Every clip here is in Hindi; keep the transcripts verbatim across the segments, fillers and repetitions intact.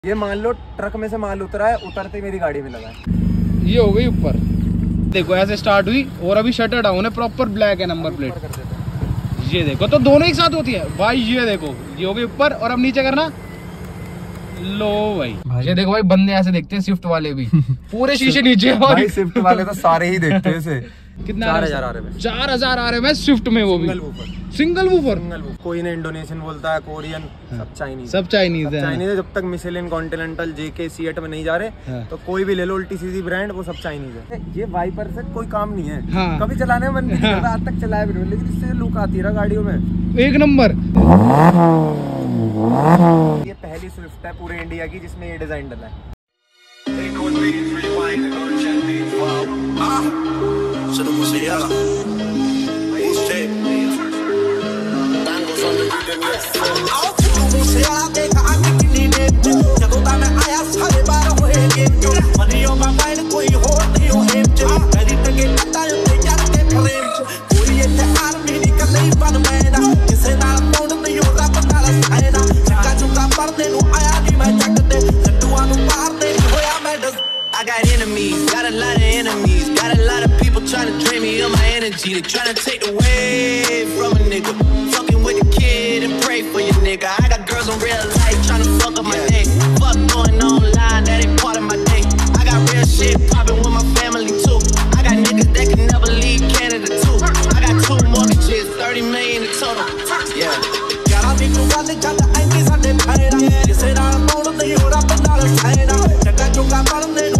ये मान लो ट्रक में से माल उतरा है, उतरते ही मेरी गाड़ी में लगा है। ये हो गई ऊपर, देखो ऐसे स्टार्ट हुई और अभी शटर डाउन है, प्रॉपर ब्लैक है नंबर प्लेट। ये देखो तो दोनों एक साथ होती है भाई। ये देखो ये हो गई ऊपर और अब नीचे करना। लो भाई, भाई ये देखो भाई, बंदे ऐसे देखते हैं स्विफ्ट वाले भी पूरे शीशे नीचे। भाई स्विफ्ट वाले तो सारे ही देखते हैं इसे। कितना? चार हजार आ रहे हैं। चार हजार आ रहे हैं स्विफ्ट में, वो भी सिंगल वूफर। Single woofer. कोई ने इंडोनेशियन बोलता है, कोरियन, सब चाइनीज, सब चाइनीज है। चाइनीज है। जब तक मिशेलिन, कॉन्टिनेंटल, जेके, सीएट में नहीं जा रहे हाँ। तो कोई भी ले लो उल्टी सीधी ब्रांड, वो सब चाइनीज है। ये वाइपर से कोई काम नहीं है। हाँ। कभी चलाने में मन नहीं करता, आज तक चलाया भी नहीं, लेकिन इससे लुक आती है गाड़ियों में एक नंबर। ये पहली स्विफ्ट है पूरे इंडिया की जिसमें ये डिजाइन डला है। I got enemies, got a lot of enemies, got a lot of people trying to drain me of my energy. They trying to take away from a nigga. Fucking with the kid and pray for your nigga. I got girls in real life trying to fuck up my day. Fuck going online, that ain't part of my day. I got real shit popping with my family too. I got niggas that can never leave Canada too. I got two mortgages, thirty million in total. Yeah. Gotta be cool, I think I ain't this on them pain. You said I'm on the you're up and down the side. Check out your got bottom then.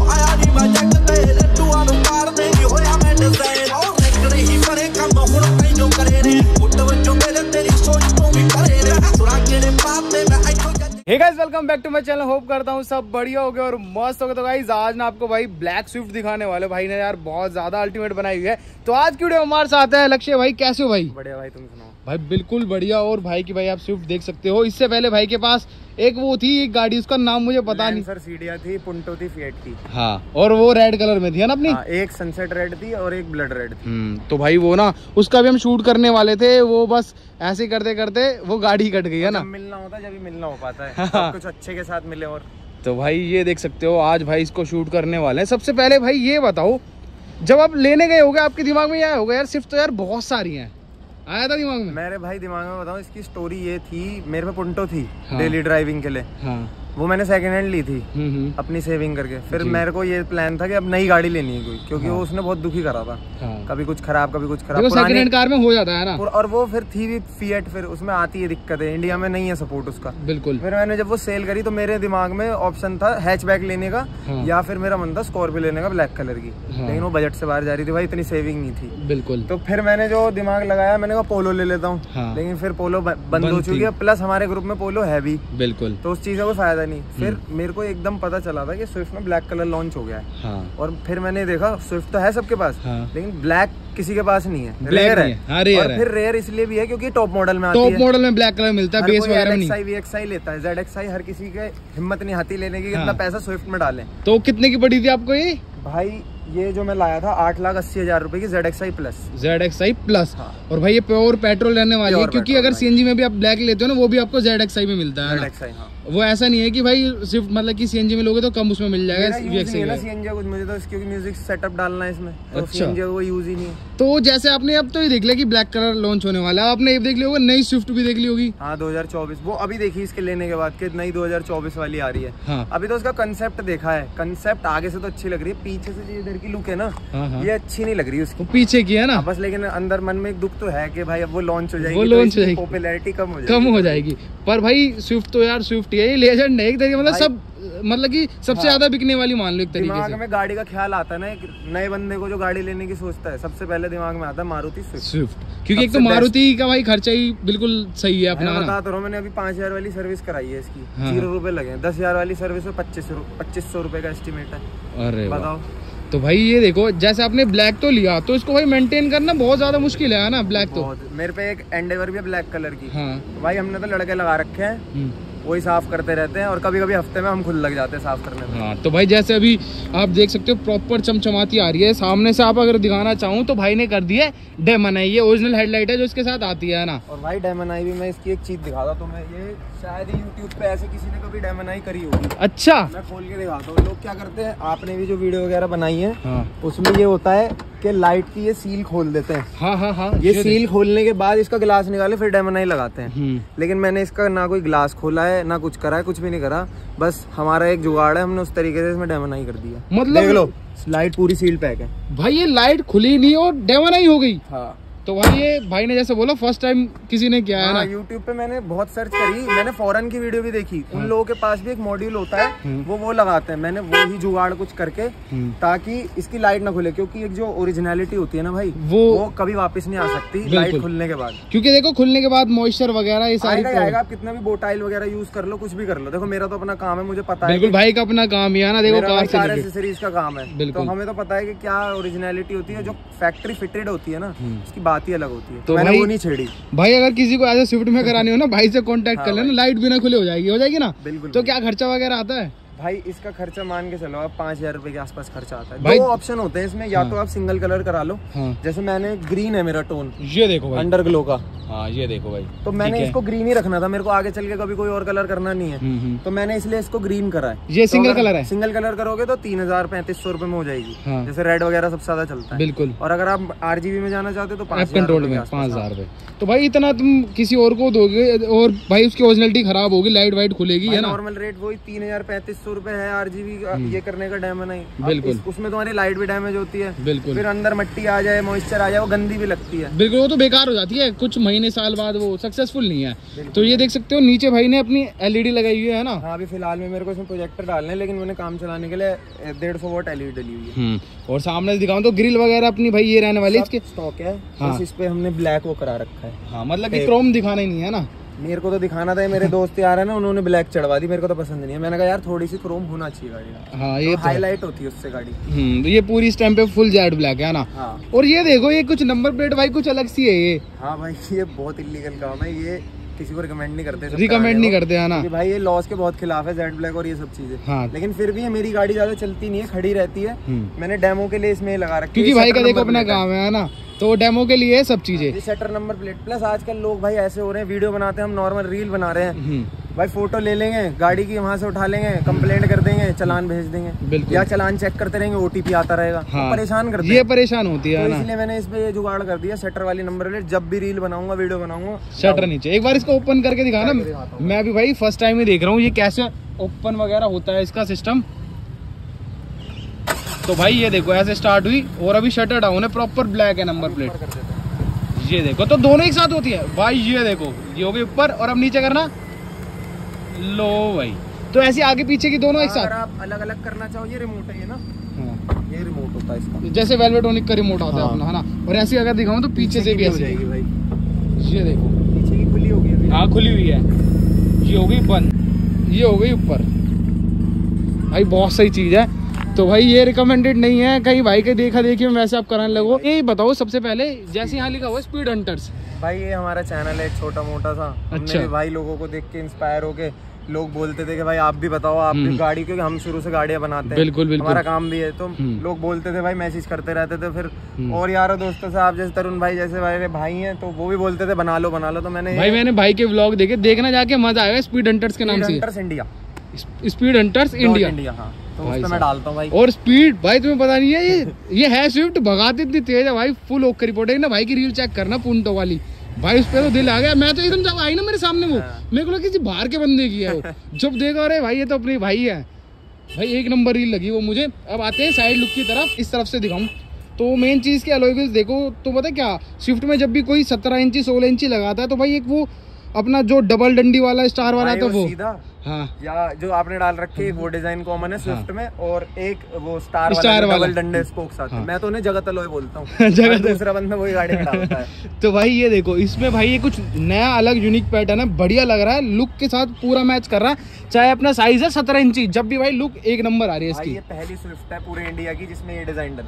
Hey guys, welcome back to my channel. Hope करता हूँ सब बढ़िया हो गए और मस्त हो गए। तो गाइस आज ना आपको भाई ब्लैक स्विफ्ट दिखाने वाले। भाई ने यार बहुत ज्यादा अल्टीमेट बनाई हुई है। तो आज की वीडियो हमारे साथ है लक्ष्य भाई। कैसे हो भाई? बढ़िया भाई, तुम सुनाओ? भाई बिल्कुल बढ़िया। और भाई की भाई आप स्विफ्ट देख सकते हो। इससे पहले भाई के पास एक वो थी एक गाड़ी, उसका नाम मुझे पता नहीं सर, सीडिया थी, पुंटो थी, फिएट की। हाँ, और वो रेड कलर में थी ना अपनी। हाँ, एक सनसेट रेड थी और एक ब्लड रेड थी। तो भाई वो ना उसका भी हम शूट करने वाले थे, वो बस ऐसे करते करते वो गाड़ी कट गई है ना। मिलना होता है जब भी मिलना हो पाता है। हाँ। कुछ अच्छे के साथ मिले। और तो भाई ये देख सकते हो आज भाई इसको शूट करने वाले हैं। सबसे पहले भाई ये बताओ, जब आप लेने गए होगे आपके दिमाग में क्या होगा? यार सिर्फ तो यार बहुत सारी हैं, आया था दिमाग में? मेरे भाई दिमाग में बताऊं, इसकी स्टोरी ये थी, मेरे पे पुंटो थी। हाँ। डेली ड्राइविंग के लिए। हाँ। वो मैंने सेकंड हैंड ली थी अपनी सेविंग करके। फिर मेरे को ये प्लान था कि अब नई गाड़ी लेनी है कोई, क्योंकि हाँ। वो उसने बहुत दुखी करा था। हाँ। कभी कुछ खराब कभी कुछ खराब। सेकंड हैंड कार में हो जाता है ना। और वो फिर थी भी फिएट, फिर उसमें आती है दिक्कत है, इंडिया में नहीं है सपोर्ट उसका। बिल्कुल। फिर मैंने जब वो सेल करी तो मेरे दिमाग में ऑप्शन था हैचबैक लेने का। हाँ। या फिर मेरा मन था स्कॉर्पियो लेने का ब्लैक कलर की। हाँ। लेकिन वो बजट से बाहर जा रही थी भाई, इतनी सेविंग नहीं थी। बिल्कुल। तो फिर मैंने जो दिमाग लगाया, मैंने कहा पोलो ले लेता हूँ। हाँ। लेकिन फिर पोलो बंद हो चुकी है, प्लस हमारे ग्रुप में पोलो है भी। बिल्कुल। तो उस चीज का कोई फायदा नहीं। फिर मेरे को एकदम पता चला था कि स्विफ्ट में ब्लैक कलर लॉन्च हो गया है। हाँ। और फिर मैंने देखा स्विफ्ट तो है सबके पास। हाँ। लेकिन ब्लैक किसी के पास नहीं है, रेयर है। हाँ, रेयर और है। फिर रेयर इसलिए भी है क्योंकि टॉप मॉडल में आती है। टॉप मॉडल में ब्लैक कलर मिलता है, बेस वगैरह नहीं। वी एक्स आई लेता है, जेड एक्स आई हर किसी के हिम्मत नहीं आती लेने की। हाँ। कितना पैसा स्विफ्ट में डालें। तो कितने की पड़ी थी आपको ये? भाई ये जो मैं लाया था आठ लाख अस्सी हजार रुपए की Z X I plus. Z X I plus. हाँ। और भाई ये प्योर पेट्रोल रहने वाली है, क्योंकि अगर सीएनजी में भी आप ब्लैक लेते हो ना, वो भी आपको जेड एक्स आई में मिलता है। हाँ। वो ऐसा नहीं है कि भाई सिर्फ मतलब कि सीएनजी में लोगे तो कम उसमें मिल जाएगा। सीएनजी कुछ मुझे तो इसकी म्यूजिक सेटअप डालना है इसमें। तो सीएनजी वो यूज ही नहीं है। तो जैसे आपने अब तो ये देख लिया कि ब्लैक कलर लॉन्च होने वाला है, आपने ये देख लिया होगा नई स्विफ्ट भी देख ली होगी। हाँ, दो हजार चौबीस वो अभी देखी इसके लेने के बाद, नई दो हजार चौबीस वाली आ रही है। हाँ। अभी तो उसका कंसेप्ट देखा है। कंसेप्ट आगे से तो अच्छी लग रही है, पीछे से इधर की लुक है ना। हाँ। ये अच्छी नहीं लग रही उसकी, पीछे की है ना बस। लेकिन अंदर मन में एक दुख तो है कि भाई अब वो लॉन्च हो जाएगी, वो लॉन्च हो जाएगी, पॉपुलैरिटी कम हो जाएगी कम हो जाएगी पर भाई स्विफ्ट तो यार स्विफ्ट है, ये लेजेंड है एक तरीके, मतलब सब मतलब कि सबसे ज्यादा हाँ। बिकने वाली मान लो एक तरीके से। दिमाग में गाड़ी का ख्याल आता है ना, एक नए बंदे को जो गाड़ी लेने की सोचता है, सबसे पहले दिमाग में आता है मारुति स्विफ्ट। स्विफ्ट क्योंकि एक तो मारुति का भाई खर्चा ही बिल्कुल सही है अपना। बता तो रहा हूँ, मैंने अभी पाँच हजार वाली सर्विस कराई है इसकी। हाँ। जीरो रुपए लगे। दस हजार वाली सर्विस में पच्चीस पच्चीस सौ रुपए का एस्टिमेट है। अरे बताओ। तो भाई ये देखो, जैसे आपने ब्लैक तो लिया तो इसको भाई मेंटेन करना बहुत ज्यादा मुश्किल है ना ब्लैक तो। मेरे पे एक एंडेवर भी है ब्लैक कलर की। हाँ। भाई हमने तो लड़के लगा रखे हैं, वही साफ करते रहते हैं और कभी कभी हफ्ते में हम खुद लग जाते हैं साफ करने में। हाँ, तो भाई जैसे अभी आप देख सकते हो प्रॉपर चमचमाती आ रही है सामने से। आप अगर दिखाना चाहूँ तो भाई ने कर दी है डेमन आई, ये ओरिजिनल हेडलाइट है जो इसके साथ आती है ना। और भाई डेमन आई भी मैं इसकी एक चीज दिखाता तो मैं ये शायद यूट्यूब पे ऐसे किसी ने कभी डेमन आई करी होगी। अच्छा, मैं खोल के दिखाता हूँ। लोग क्या करते हैं, आपने भी जो वीडियो वगैरह बनाई है हाँ। उसमें ये होता है कि लाइट की ये सील खोल देते हैं। हाँ हाँ हाँ, ये सील खोलने के बाद इसका ग्लास निकाले फिर डेमन आई लगाते हैं। लेकिन मैंने इसका ना कोई ग्लास खोला है ना कुछ करा है, कुछ भी नहीं करा, बस हमारा एक जुगाड़ है, हमने उस तरीके से इसमें डेमन आई कर दिया। मतलब देख लो लाइट पूरी सील पैक है भाई, ये लाइट खुली नहीं और डेमन आई हो गई। हाँ, तो भाई ये भाई ने जैसे बोला फर्स्ट टाइम किसी ने किया है ना। यूट्यूब पे मैंने बहुत सर्च करी, मैंने फॉरेन की वीडियो भी देखी। उन लोगों के पास भी एक मॉड्यूल होता है, वो वो लगाते हैं। मैंने वो ही जुगाड़ कुछ करके ताकि इसकी लाइट ना खुले, क्योंकि एक जो ओरिजिनलिटी होती है ना भाई वो, वो कभी वापस नहीं आ सकती लाइट खुलने के बाद। क्योंकि देखो खुलने के बाद मॉइस्चर वगैरह ये सारी आएगा। आप कितना भी बोटाइल वगैरह यूज कर लो, कुछ भी कर लो, देखो मेरा तो अपना काम है, मुझे पता है। बिल्कुल भाई का अपना काम ही है ना। देखो कार एक्सेसरीज का काम है, तो हमें तो पता है कि क्या ओरिजिनलिटी होती है। जो फैक्ट्री फिटेड होती है ना उसकी बात ही अलग होती है। तो मैंने वो नहीं छेड़ी भाई। अगर किसी को ऐसे स्विफ्ट में करानी हो ना भाई से कांटेक्ट कर लेना, लाइट बिना खुले हो जाएगी हो जाएगी ना। बिल्कुल। तो क्या खर्चा वगैरह आता है भाई? इसका खर्चा मान के चलो आप पाँच हजार रुपए के आसपास खर्चा आता है। दो ऑप्शन होते हैं इसमें, या हाँ। तो आप सिंगल कलर करा लो। हाँ। जैसे मैंने ग्रीन है मेरा टोन, ये देखो भाई, अंडर ग्लो का। हाँ ये देखो भाई, तो मैंने इसको ग्रीन ही रखना था, मेरे को आगे चल के कभी कोई और कलर करना नहीं है, तो मैंने इसलिए इसको ग्रीन करा है। ये सिंगल कलर है। सिंगल कलर करोगे तो तीन हजार पैंतीस सौ रुपए में हो जाएगी। हाँ। जैसे रेड वगैरह सबसे ज्यादा चलता है। बिल्कुल। और अगर आप आरजीबी में जाना चाहते हो तो पाँच कंट्रोल में पाँच हजार रुपए। तो भाई इतना तुम किसी और को दोगे और भाई उसकी ओरिजिनलिटी खराब होगी, लाइट वाइट खुलेगी है ना। नॉर्मल रेट वही तीन हजार पैंतीस सौ रुपए है आरजीबी ये करने का डेमन आई। बिल्कुल। उसमें तुम्हारी लाइट भी डैमेज होती है। बिल्कुल। फिर अंदर मिट्टी आ जाए, मॉइस्चर आ जाए, वो गंदी भी लगती है। बिल्कुल, वो तो बेकार हो जाती है कुछ महीने साल बाद, वो सक्सेसफुल नहीं है। तो ये देख सकते हो नीचे भाई ने अपनी एलईडी लगाई हुई है ना। हाँ, अभी फिलहाल में मेरे को इसमें प्रोजेक्टर डालने हैं, लेकिन मैंने काम चलाने के लिए डेढ़ सौ वोट एलईडी डली हुई है। और सामने दिखाऊं तो ग्रिल वगैरह अपनी भाई ये रहने वाली इसके स्टॉक है। हाँ। इस पे हमने ब्लैक वो करा रखा है। हाँ, मतलब कि क्रोम दिखाना ही नहीं है ना। मेरे को तो दिखाना था, मेरे दोस्त यार है ना उन्होंने ब्लैक चढ़वा दी, मेरे को तो पसंद नहीं है। मैंने कहा यार थोड़ी सी क्रोम होना चाहिए गाड़ी। हाँ, ये तो हाईलाइट होती है उससे गाड़ी। हम्म, ये पूरी इस टाइम पे फुल जेड ब्लैक है ना। हाँ। और ये देखो ये कुछ नंबर प्लेट भाई कुछ अलग सी है ये। हाँ भाई, ये बहुत इलीगल काम है, ये किसी को रिकमेंड नहीं करते। रिकमेंड नहीं करते है ना भाई, ये लॉस के बहुत खिलाफ है जेड ब्लैक और ये सब चीजें। हाँ। लेकिन फिर भी मेरी गाड़ी ज्यादा चलती नहीं है, खड़ी रहती है। मैंने डेमो के लिए इसमें लगा रखी है, क्योंकि भाई का देखो अपना काम है ना, तो डेमो के लिए सब चीजें। शटर नंबर प्लेट प्लस आजकल लोग भाई ऐसे हो रहे हैं, वीडियो बनाते हैं, हम नॉर्मल रील बना रहे हैं भाई, फोटो ले लेंगे गाड़ी की, वहाँ से उठा लेंगे, कंप्लेंट कर देंगे, चालान भेज देंगे, या चालान चेक करते रहेंगे, ओटीपी आता रहेगा। हाँ। तो परेशान करते हैं, ये परेशान होती है तो इसलिए मैंने इसमें ये जुगाड़ कर दिया, शटर वाली नंबर प्लेट। जब भी रील बनाऊंगा, वीडियो बनाऊंगा, शटर नीचे। एक बार इसको ओपन करके दिखाना, मैं भी भाई फर्स्ट टाइम ही देख रहा हूँ ये कैसे ओपन वगैरह होता है इसका सिस्टम। तो भाई ये देखो ऐसे स्टार्ट हुई और अभी शटर डाउन है, प्रॉपर ब्लैक है नंबर प्लेट। ये देखो, तो दोनों एक साथ होती है भाई। ये देखो, ये हो गई ऊपर और अब नीचे करना, लो भाई। तो ऐसे आगे पीछे की दोनों एक साथ। अगर आप अलग अलग करना चाहो, ये रिमोट है ये ना। हाँ। ये रिमोट होता है इसका, जैसे वेलवेटोनिक का रिमोट होता है अपना, है ना। और ऐसे अगर दिखाऊं तो पीछे से भी ऐसे जाएगी भाई। ये देखो पीछे की खुली होगी। हाँ, खुली हुई है। ये हो गई बंद, ये हो गई ऊपर। भाई बहुत सही चीज है। तो भाई ये रिकमेंडेड नहीं है कहीं भाई के देखा देखी में वैसे आप कराने लगो। ये बताओ सबसे पहले, जैसे यहाँ लिखा हुआ स्पीड हंटर्स, भाई ये हमारा चैनल है छोटा मोटा सा। अच्छा। हमने भाई लोगों को देख के इंस्पायर होके लोग बोलते थे कि भाई आप भी बताओ, आप भी गाड़ी, क्योंकि हम शुरू से गाड़ियां बनाते हैं। बिल्कुल बिल्कुल, हमारा काम भी है। तो लोग बोलते थे भाई, मैसेज करते रहते थे। फिर और यारों दोस्तों से, आप जैसे तरुण भाई जैसे भाई भाई हैं, तो वो भी बोलते थे बना लो बना लो। तो मैंने भाई मैंने भाई के व्लॉग देखे, देखना जाके मजा आएगा। स्पीड हंटर्स के नाम से, India, speed hunters India India. हाँ, तो उस पे मैं डालता हूँ भाई। और स्पीड भाई तुम्हें पता नहीं है, ये ये है स्विफ्ट, भगाती इतनी तेज है भाई। फुल ओक रिपोर्ट है ना भाई की, रील चेक करना पूंटो वाली भाई, उस पे तो दिल आ गया। मैं तो एकदम जब आई ना मेरे सामने वो, मेरे को लगा किसी बाहर के बंदे की है वो। जब देखा अरे भाई ये तो अपनी भाई है भाई, एक नंबर रील लगी वो मुझे। अब आते हैं साइड लुक की तरफ, इस तरफ से दिखाऊं तो मेन चीज के अलॉय व्हील्स देखो। तो पता क्या, स्विफ्ट में जब भी कोई सत्रह इंची सोलह इंची लगाता है तो भाई एक वो अपना जो डबल डंडी वाला स्टार वाला था वो, हाँ, या जो आपने डाल रखी है वो डिजाइन कॉमन है स्विफ्ट हाँ। में, और एक वो स्टार, स्टार वाला डबल डंडे स्पोक्स आते हैं। हाँ। मैं तो उन्हें जगत अलॉय बोलता हूँ। जगत दूसरा बंदा वही गाड़ी में डालता है। तो भाई ये देखो, इसमें भाई ये कुछ नया अलग यूनिक पैटर्न है, बढ़िया लग रहा है, लुक के साथ पूरा मैच कर रहा है। चाहे अपना साइज है सत्रह इंची, जब भी भाई लुक एक नंबर आ रही है इसकी। ये पहली स्विफ्ट है पूरे इंडिया की जिसमें ये डिजाइन डला है।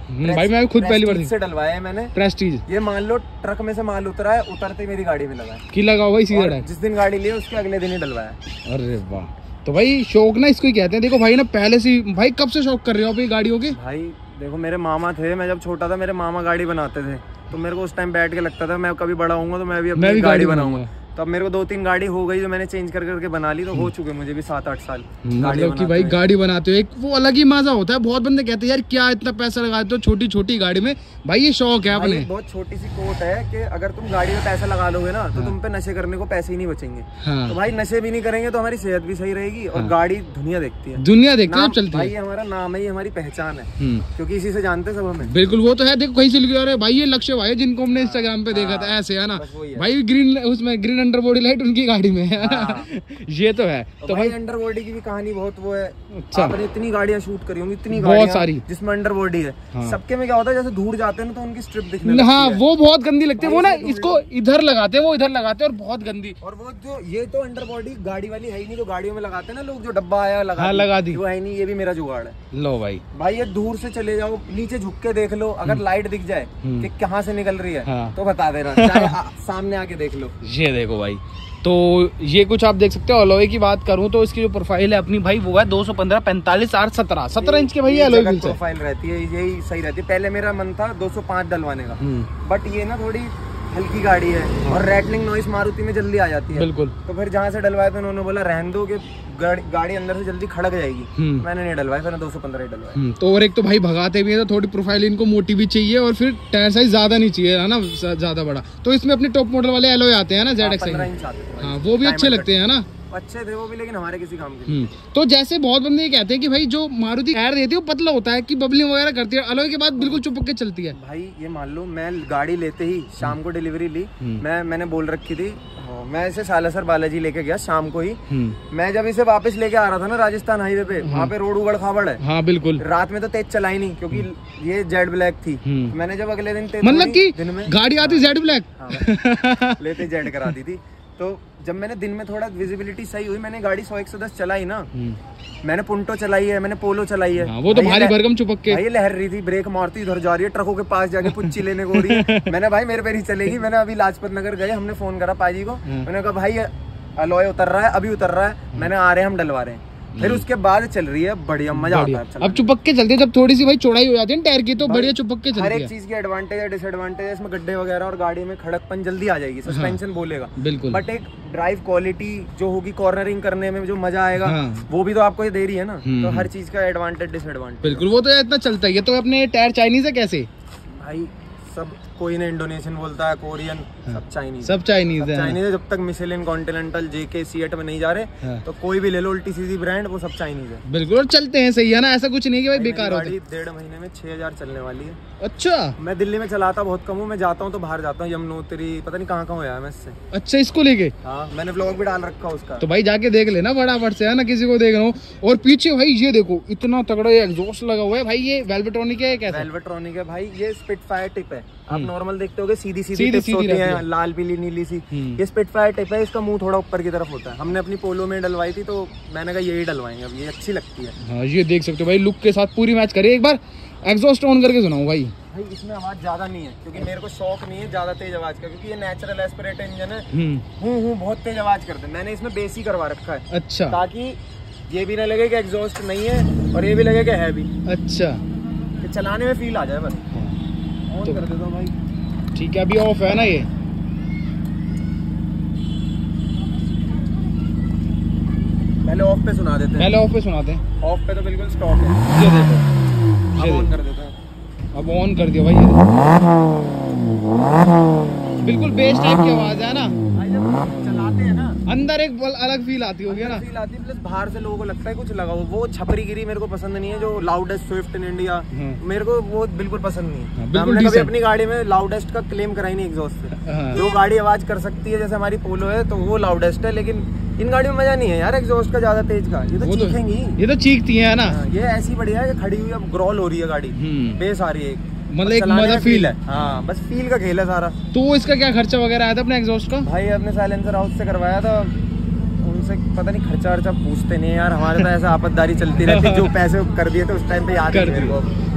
भाई मैं खुद पहली बार से डलवाया है मैंने प्रेस्टीज। ये मान लो ट्रक में से माल उतरा है, उतरते मेरी गाड़ी में लगा है की लगा हुआ सीधा। जिस दिन गाड़ी ली उसके अगले दिन ही डलवाया। अरे वाह। तो भाई शौक ना इसको ही कहते हैं। देखो भाई ना पहले से भाई कब से शौक कर रहे हो आप ये गाड़ियों के? भाई देखो मेरे मामा थे, मैं जब छोटा था मेरे मामा गाड़ी बनाते थे, तो मेरे को उस टाइम बैठ के लगता था मैं कभी बड़ा होऊंगा तो मैं भी अपनी गाड़ी, गाड़ी बनाऊंगा। तो अब मेरे को दो तीन गाड़ी हो गई जो मैंने चेंज कर करके बना ली, तो हो चुके मुझे भी सात आठ साल। मतलब कि भाई गाड़ी बनाते हो एक वो अलग ही मजा होता है। बहुत बंदे कहते हैं यार क्या इतना पैसा लगाते हो छोटी छोटी गाड़ी में। भाई ये शौक है अपने। बहुत छोटी सी कोट है कि अगर तुम गाड़ी में पैसा लगा लोगे ना तो तुम पे नशे करने को पैसे ही नहीं बचेंगे। तो भाई नशे भी नहीं करेंगे तो हमारी सेहत भी सही रहेगी और गाड़ी दुनिया देखती है। दुनिया देखती है चलती है। भाई हमारा नाम है, हमारी पहचान है, क्योंकि इसी से जानते सब हमें। बिल्कुल वो तो है। देखो कहीं से लिखे अरे भाई ये लक्ष्य भाई जिनको हमने इंस्टाग्राम पे देखा था ऐसे है ना भाई ग्रीन उसमें ग्रीन अंडर बॉडी लाइट उनकी गाड़ी में है ना। ये तो है। तो भाई अंडर बॉडी की भी कहानी बहुत वो है। आपने इतनी गाड़ियां शूट करी होंगी, इतनी बहुत सारी जिसमें अंडर बॉडी है। सबके में क्या होता है जैसे दूर जाते हैं तो उनकी स्ट्रिप दिखने लगती है। हाँ वो बहुत गंदी लगती है। वो ना इसको इधर लगाते हैं वो इधर लगाते हैं और बहुत गंदी। और वो जो ये तो अंडर बॉडी गाड़ी वाली है ही नहीं, तो गाड़ियों में लगाते हैं ना लोग, जो डब्बा आया लगा हाँ, लगा दी वो है नहीं। ये भी मेरा जुगाड़ है। लो भाई भाई ये दूर से चले जाओ, नीचे झुक के देख लो, अगर लाइट दिख जाए कि कहाँ से निकल रही है तो बता देना, सामने आके देख लो। ये देखो भाई तो ये कुछ आप देख सकते हो। अलॉय की बात करूं तो इसकी जो प्रोफाइल है अपनी भाई वो है दो सौ पंद्रह पैंतालीस आठ सत्रह सत्रह इंच के भाई अलॉय व्हील्स है। प्रोफाइल रहती है यही सही रहती है। पहले मेरा मन था दो सौ पाँच डलवाने का, बट ये ना थोड़ी हल्की गाड़ी है और रैटलिंग नॉइस मारुति में जल्दी आ जाती है। बिल्कुल। तो फिर जहाँ से डलवाया तो उन्होंने बोला रहने दो कि गाड़ी, गाड़ी अंदर से जल्दी खड़क जाएगी। मैंने नहीं डलवाया, फिर दो सौ पंद्रह डलवाया। तो और एक तो भाई भगाते भी है तो थोड़ी प्रोफाइल इनको मोटी भी चाहिए और फिर टायर साइज ज्यादा नहीं चाहिए है ना ज्यादा बड़ा। तो इसमें अपने टॉप मॉडल वाले एलॉय आते हैं ना जेड एक्स। हाँ वो भी अच्छे लगते हैं ना, अच्छे थे वो भी, लेकिन हमारे किसी काम के। तो जैसे बहुत बंदे ये कहते हैं कि भाई जो मारुति टायर देती है वो पतला होता है कि बबलिंग वगैरह करती है, अलॉय के बाद बिल्कुल चुपक के चलती है। भाई ये मान लो मैं गाड़ी लेते ही शाम को डिलीवरी ली, मैं मैंने बोल रखी थी मैं इसे सालासर बालाजी लेके गया शाम को ही। मैं जब इसे वापस लेके आ रहा था ना राजस्थान हाईवे पे, वहाँ पे रोड उबड़ खाबड़ है। हाँ बिल्कुल। रात में तो तेज चलाई नहीं क्योंकि ये जेड ब्लैक थी। मैंने जब अगले दिन मतलब की दिन में गाड़ी आती जेड ब्लैक लेते जेड करा दी थी। तो जब मैंने दिन में थोड़ा विजिबिलिटी सही हुई, मैंने गाड़ी सौ एक सौ दस चलाई ना, मैंने पुंटो चलाई है, मैंने पोलो चलाई है। हाँ, वो तो भारी भरकम चुपक के भाई लहर रही थी, ब्रेक मारती इधर जा रही है, ट्रकों के पास जाके पुच्ची लेने को हो रही है। मैंने भाई मेरे पे नहीं चलेगी। मैंने अभी लाजपत नगर गए, हमने फोन करा पाजी को, मैंने कहा भाई अलॉय उतर रहा है, अभी उतर रहा है, मैंने आ रहे हैं हम डलवा रहे हैं। फिर उसके बाद चल रही है बढ़िया, मजा आता है। अब चुपक के चलती है, जब थोड़ी सी भाई चौड़ाई हो जाती है टायर की तो बढ़िया चुपक के चलती है। हर एक चीज की एडवांटेज है डिसएडवांटेज है, इसमें गड्ढे वगैरह और गाड़ी में खड़कपन जल्दी आ जाएगी, सस्पेंशन बोलेगा बिल्कुल। बट एक ड्राइव क्वालिटी जो होगी, कॉर्नरिंग करने में जो मजा आएगा वो भी तो आपको ये दे रही है ना। तो हर चीज का एडवांटेज डिसएडवांटेज बिल्कुल, वो तो इतना चलता है। तो अपने टायर चाइनीज है कैसे भाई? सब कोई ना इंडोनेशियन बोलता है, कोरियन, सब चाइनीज सब चाइनीज है। चाइनीज है। जब तक मिशेलिन, कॉन्टिनेंटल, जेके, सीएट में नहीं जा रहे तो कोई भी ले लो उल्टी सीधी ब्रांड, वो सब चाइनीज है। बिल्कुल, और चलते हैं सही है ना, ऐसा कुछ नहीं कि भाई बेकार होता है। डेढ़ महीने में छह हजार चलने वाली है। अच्छा। मैं दिल्ली में चलाता बहुत कम हूँ, मैं जाता हूँ तो बाहर जाता हूँ, यमुनोत्री पता नहीं कहाँ कहाँ है मैं इससे। अच्छा, इसको लेके? हाँ, मैंने व्लॉग भी डाल रखा उसका, तो भाई जाके देख लेना फटाफट से है ना, किसी को देख रहा हूँ। और पीछे भाई ये देखो इतना तगड़ा एग्जॉस्ट लगा हुआ है भाई, ये वेल्वेट्रॉनिक है क्या? वेल्वेट्रॉनिक है भाई, ये स्पिटफायर टिप है। आप नॉर्मल देखते होगे सीधी सीधी टिप्स होती हैं, लाल पीली नीली सी। ये स्पिटफायर टिप है, इसका मुंह थोड़ा ऊपर की तरफ होता है। हमने अपनी पोलो में डलवाई थी तो मैंने कहा यही डलवाएंगे, अब ये अच्छी लगती है। हाँ, ये देख सकते हो भाई, लुक के साथ पूरी मैच करिए। एक बार एग्जॉस्ट ऑन करके सुनाओ भाई। भाई इसमें आवाज ज्यादा नहीं है क्योंकि मेरे को शौक नहीं है ज्यादा तेज आवाज का, क्योंकि ये नेचुरल एस्पिरेटर इंजन है। हूँ हूँ बहुत तेज आवाज करते हैं। मैंने इसमें बेस ही करवा रखा है। अच्छा। ताकि ये भी ना लगे कि एग्जॉस्ट नहीं है और ये भी लगे कि है भी। अच्छा, कि चलाने में फील आ जाए बस। ऑन तो कर देता हूँ भाई। ठीक है, अभी ऑफ है ना ये? पहले ऑफ पे सुना देते हैं। पहले ऑफ पे सुनाते हैं। ऑफ पे तो बिल्कुल स्टॉप है। ये देखो, अब ऑन कर देते हैं। अब ऑन कर दिया भाई, ये बिल्कुल बेस टाइप की आवाज है ना। भाई जब चलाते हैं ना अंदर एक अलग फील आती होगी ना। फील आती है, प्लस बाहर से लोगों को लगता है कुछ लगा हो। वो छपरी गिरी मेरे को पसंद नहीं है, जो लाउडेस्ट स्विफ्ट इन इंडिया, मेरे को वो बिल्कुल पसंद नहीं है। हमने कभी अपनी गाड़ी में लाउडेस्ट का क्लेम कराई नहीं एग्जॉस्ट से। जो गाड़ी आवाज कर सकती है, जैसे हमारी पोलो है तो वो लाउडेस्ट है, लेकिन इन गाड़ियों में मजा नहीं है यार एग्जॉस्ट का ज्यादा तेज का। ये तो चीखेंगी, ये तो चीखती है ना। ये ऐसी बढ़िया है कि खड़ी हुई अब ग्रॉल हो रही है गाड़ी, बेस आ रही है, मतलब एक मजा फील है। हाँ, बस फील का खेल है सारा। तो इसका क्या खर्चा वगैरह आया था अपने एग्जॉस्ट का? भाई अपने साइलेंसर हाउस से करवाया था, उनसे पता नहीं खर्चा वर्चा पूछते नहीं यार, हमारे तो ऐसा आपतदारी चलती रहती। जो पैसे कर दिए थे उस टाइम पे याद कर दिए।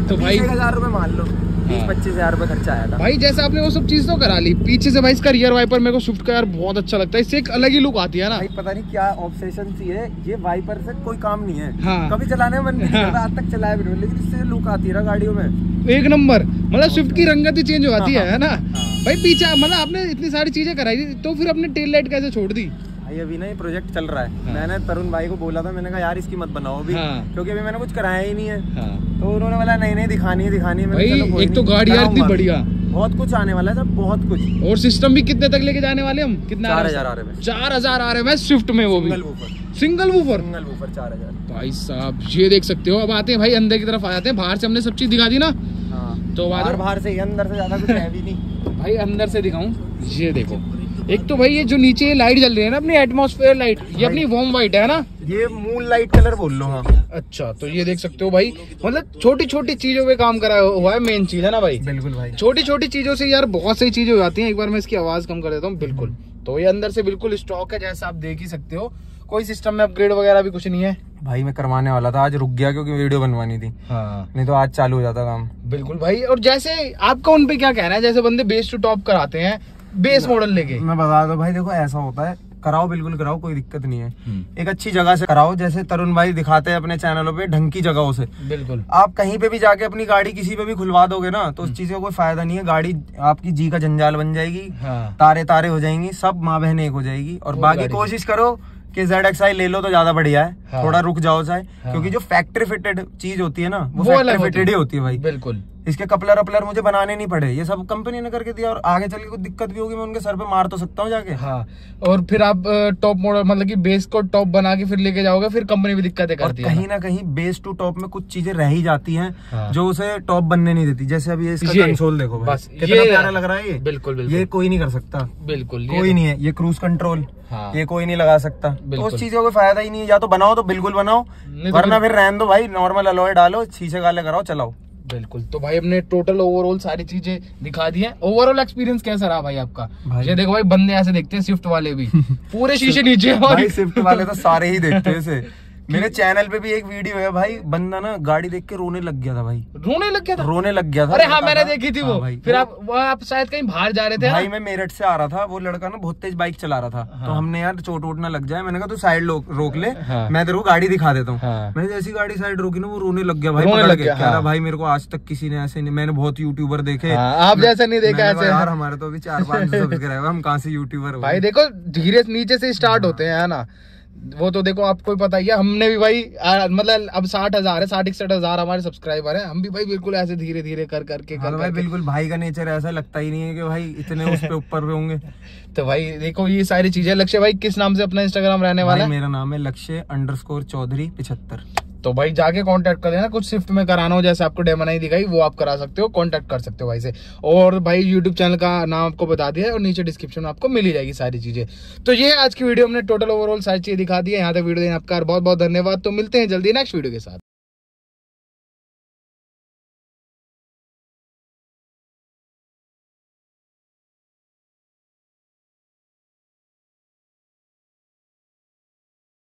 तो भाई हजार रुपए मान लो, बीस पच्चीस हजार रुपए खर्चा आया था भाई। जैसे आपने वो सब चीज तो करा ली, पीछे से भाई इसका रियर वाइपर मेरे को स्विफ्ट का यार बहुत अच्छा लगता है, इससे एक अलग ही लुक आती है ना भाई। पता नहीं क्या ऑब्सेशन सी है, ये वाइपर से कोई काम नहीं है। हाँ। कभी चलाने में मन नहीं करता, आज तक चलाया भी नहीं, लेकिन इससे लुक आती है ना गाड़ियों में एक नंबर। मतलब स्विफ्ट की रंगत ही चेंज हो जाती है ना भाई। पीछे मतलब आपने इतनी सारी चीजें कराई थी, तो फिर अपने टेल लाइट कैसे छोड़ दी? भाई अभी ना ये प्रोजेक्ट चल रहा है। हाँ। मैंने तरुण भाई को बोला था, मैंने कहा यार इसकी मत बनाओ अभी। हाँ। क्योंकि अभी मैंने कुछ कराया ही नहीं है। हाँ। तो उन्होंने बोला नहीं नहीं दिखानी है दिखानी है। भाई एक तो गाड़ी यार इतनी बढ़िया, बहुत कुछ आने वाला है सब, बहुत कुछ। और सिस्टम भी कितने तक लेके जाने वाले हम? कितना? चार हजार आ रहे हैं। चार हजार आ रहे हैं स्विफ्ट में, वो भी single woofer. Single woofer single woofer चार हजार। भाई साहब ये देख सकते हो। अब आते हैं भाई अंदर की तरफ आ जाते हैं। बाहर से हमने सब चीज दिखा दी ना, तो बाहर बाहर से, अंदर से ज्यादा कुछ है भी नहीं भाई। अंदर से दिखाऊं, ये देखो। एक तो भाई ये जो नीचे ये लाइट जल रही है ना अपनी एटमॉस्फेयर लाइट, ये अपनी वार्म वाइट है ना, ये मून लाइट कलर बोल लो। हाँ अच्छा, तो ये देख सकते हो भाई, मतलब छोटी छोटी चीजों पे काम करा हुआ है, मेन चीज है ना भाई। बिल्कुल भाई, छोटी छोटी चीजों से यार बहुत सही चीजें हो जाती हैं। एक बार मैं इसकी आवाज कम कर देता हूँ। बिल्कुल, तो ये अंदर से बिल्कुल स्टॉक है, जैसा आप देख ही सकते हो। कोई सिस्टम में अपग्रेड वगैरह भी कुछ नहीं है भाई। मैं करवाने वाला था, आज रुक गया क्योंकि वीडियो बनवानी थी। हाँ। नहीं तो आज चालू हो जाता काम। बिल्कुल भाई। और जैसे आपका उन पे क्या कहना है, जैसे बंदे बेस टू टॉप कराते हैं बेस मॉडल लेके? मैं बता दो भाई, देखो ऐसा होता है, कराओ बिल्कुल कराओ, कोई दिक्कत नहीं है। एक अच्छी जगह से कराओ, जैसे तरुण भाई दिखाते हैं अपने चैनलों पे, ढंग की जगहों से। बिल्कुल। आप कहीं पे भी जाके अपनी गाड़ी किसी पे भी खुलवा दोगे ना, तो उस चीज का कोई फायदा नहीं है। गाड़ी आपकी जी का जंजाल बन जाएगी। हाँ। तारे तारे हो जाएंगी, सब माँ बहन एक हो जाएगी। और बाकी कोशिश करो कि जेड एक्स आई ले लो तो ज्यादा बढ़िया है। हाँ। थोड़ा रुक जाओ चाहे। हाँ। क्योंकि जो फैक्ट्री फिटेड चीज होती है ना, वो, वो फैक्ट्री फिटेड ही होती है भाई। बिल्कुल। इसके कपलर अपलर मुझे बनाने नहीं पड़े, ये सब कंपनी ने करके दिया। और आगे चल के कुछ दिक्कत भी होगी, मैं उनके सर पे मार तो सकता हूँ जाके। हाँ। और फिर आप टॉप मॉडल मतलब कि बेस को टॉप बना के फिर लेके जाओगे, फिर कंपनी भी दिक्कतें करती है। कहीं ना कहीं बेस टू टॉप में कुछ चीजें रह ही जाती हैं। हाँ। जो उसे टॉप बनने नहीं देती। जैसे अभी इसका कंसोल देखो भाई, बस कितना प्यारा लग रहा है ये। बिल्कुल बिल्कुल। ये कोई नहीं कर सकता। बिल्कुल कोई नहीं है। ये क्रूज कंट्रोल ये कोई नहीं लगा सकता। तो उस चीज का कोई फायदा ही नहीं है। या तो बनाओ तो बिल्कुल बनाओ, वरना फिर रहने दो भाई। नॉर्मल अलॉय डालो, शीशे काले कराओ, चलाओ। बिल्कुल। तो भाई हमने टोटल ओवरऑल सारी चीजें दिखा दी हैं। ओवरऑल एक्सपीरियंस कैसा रहा भाई आपका? भाई ये देखो भाई, बंदे ऐसे देखते हैं स्विफ्ट वाले भी पूरे शीशे नीचे। भाई स्विफ्ट वाले तो सारे ही देखते हैं इसे। मेरे चैनल पे भी एक वीडियो है भाई, बंदा ना गाड़ी देख के रोने लग गया था भाई। रोने लग गया था? रोने लग गया था। अरे हाँ मैंने देखी थी वो। भाई फिर आप वो आप शायद कहीं बाहर जा रहे थे भाई। मैं मेरठ से आ रहा था, वो लड़का ना बहुत तेज बाइक चला रहा था। हाँ। तो हमने यार चोट वोट ना लग जाए, मैंने कहा तू साइड रोक ले। हाँ। मैं तेरे को गाड़ी दिखा देता हूँ। हाँ। मैंने जैसी गाड़ी साइड रोकी ना, वो रोने लग गया भाई। रोने लग गया। हाँ। भाई मेरे को आज तक किसी ने ऐसे नहीं, मैंने बहुत यूट्यूबर देखे, आप जैसा नहीं देखा ऐसे। यार हमारे तो अभी चार पाँच सब्सक्राइबर, हम कहाँ से यूट्यूबर भाई। देखो धीरे नीचे से स्टार्ट होते हैं ना, वो तो देखो आपको पता ही है। हमने भी भाई आ, मतलब अब साठ हजार है, साठ इकसठ हजार हमारे सब्सक्राइबर हैं। हम भी भाई बिल्कुल ऐसे धीरे धीरे कर करके कर, कर भाई बिल्कुल। भाई का नेचर ऐसा लगता ही नहीं है कि भाई इतने उस पे ऊपर पे होंगे। तो भाई देखो ये सारी चीजें। लक्ष्य भाई किस नाम से अपना इंस्टाग्राम रहने वाला है? मेरा नाम है लक्ष्य अंडरस्कोर चौधरी पिछहत्तर। तो भाई जाके कांटेक्ट कर देना। कुछ स्विफ्ट में कराना हो, जैसे आपको डेमो नहीं दिखाई, वो आप करा सकते हो, कांटेक्ट कर सकते हो भाई से। और भाई यूट्यूब चैनल का नाम आपको बता दिया है, और नीचे डिस्क्रिप्शन में आपको मिल ही जाएगी सारी चीजें। तो ये आज की वीडियो हमने टोटल ओवरऑल सारी चीजें दिखा दी है। यहाँ तक वीडियो देने आपका बहुत बहुत धन्यवाद। तो मिलते हैं जल्दी नेक्स्ट वीडियो के साथ।